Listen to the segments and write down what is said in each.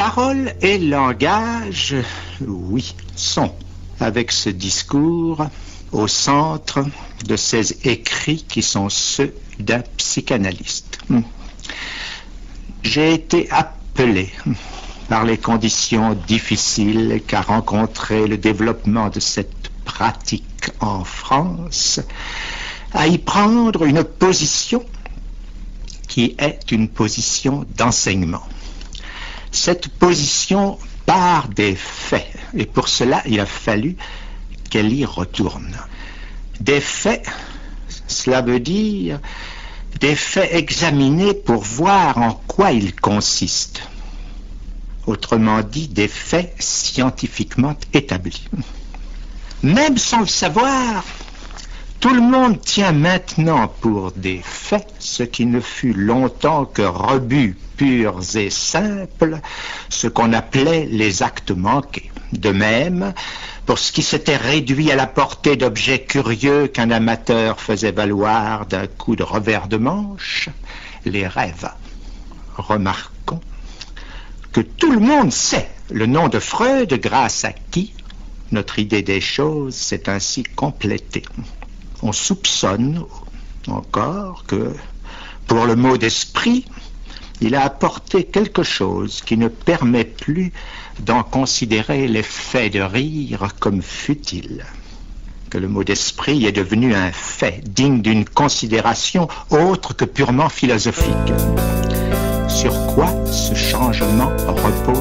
Parole et langage, oui, sont, avec ce discours, au centre de ces écrits qui sont ceux d'un psychanalyste. J'ai été appelé par les conditions difficiles qu'a rencontré le développement de cette pratique en France à y prendre une position qui est une position d'enseignement. Cette position part des faits, et pour cela, il a fallu qu'elle y retourne. Des faits, cela veut dire des faits examinés pour voir en quoi ils consistent. Autrement dit, des faits scientifiquement établis. Même sans le savoir, tout le monde tient maintenant pour des faits ce qui ne fut longtemps que rebut purs et simples, ce qu'on appelait les actes manqués. De même, pour ce qui s'était réduit à la portée d'objets curieux qu'un amateur faisait valoir d'un coup de revers de manche, les rêves. Remarquons que tout le monde sait le nom de Freud, grâce à qui notre idée des choses s'est ainsi complétée. On soupçonne encore que, pour le mot d'esprit, il a apporté quelque chose qui ne permet plus d'en considérer l'effet de rire comme futile. Que le mot d'esprit est devenu un fait digne d'une considération autre que purement philosophique. Sur quoi ce changement repose-t-il ?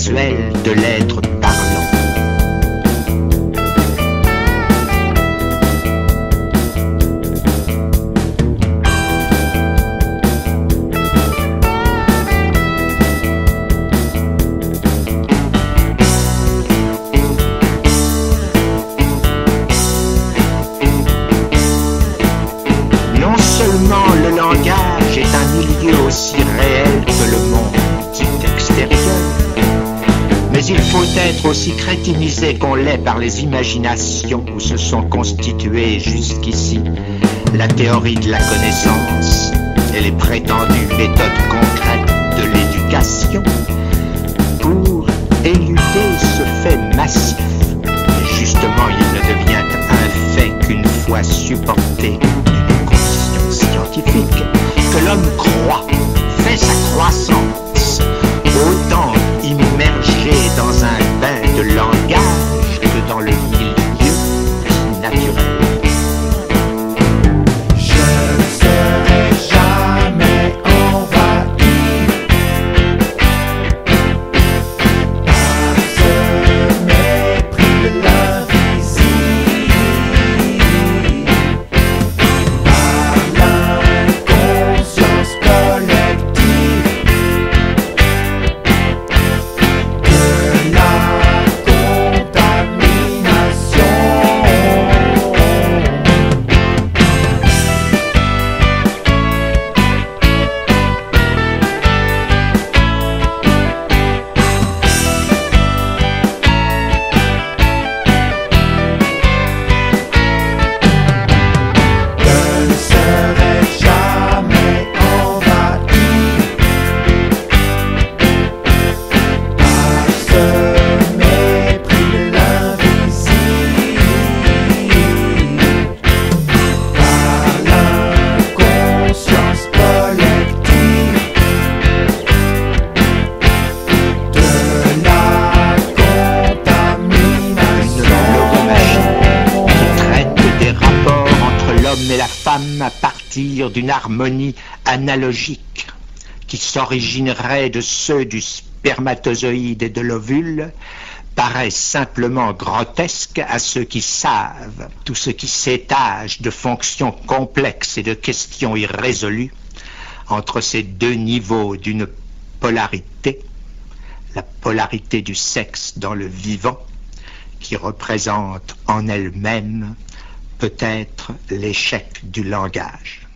visuel de l'être parlant. Non seulement le langage est un milieu aussi réel que le monde dit extérieur, mais il faut être aussi crétinisé qu'on l'est par les imaginations où se sont constituées jusqu'ici la théorie de la connaissance et les prétendues méthodes concrètes de l'éducation pour éluder ce fait massif. Et justement, il ne devient un fait qu'une fois supporté d'une condition scientifique que l'homme croit, fait sa croissance, autant immergé dans un bain de langage que dans le milieu naturel. Et la femme à partir d'une harmonie analogique qui s'originerait de ceux du spermatozoïde et de l'ovule paraît simplement grotesque à ceux qui savent tout ce qui s'étage de fonctions complexes et de questions irrésolues entre ces deux niveaux d'une polarité, la polarité du sexe dans le vivant, qui représente en elle-même peut-être l'échec du langage.